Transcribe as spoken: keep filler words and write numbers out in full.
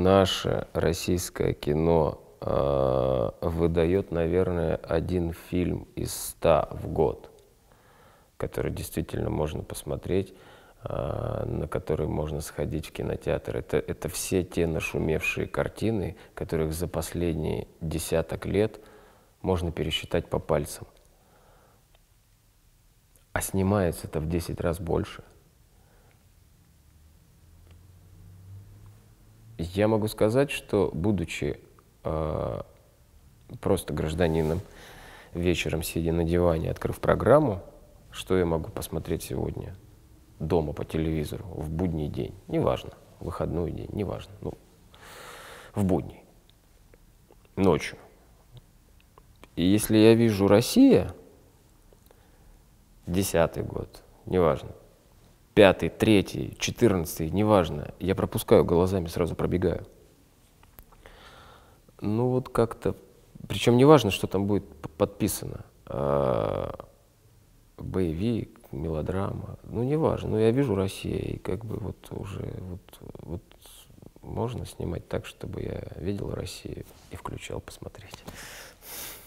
наше российское кино э, выдает, наверное, один фильм из ста в год, который действительно можно посмотреть, э, на который можно сходить в кинотеатр. Это, это все те нашумевшие картины, которых за последние десяток лет можно пересчитать по пальцам. А снимается это в десять раз больше. Я могу сказать, что, будучи э, просто гражданином, вечером, сидя на диване, открыв программу, что я могу посмотреть сегодня дома по телевизору в будний день, неважно, выходной день, неважно, ну, в будний, ночью. И если я вижу «Россия», десятый год, неважно, пятый, третий, четырнадцатый, неважно, я пропускаю глазами, сразу пробегаю. Ну вот как-то, причем неважно, что там будет подписано, а, боевик, мелодрама, ну неважно, но я вижу «Россия», и как бы вот уже вот, вот можно снимать так, чтобы я видел Россию и включал посмотреть.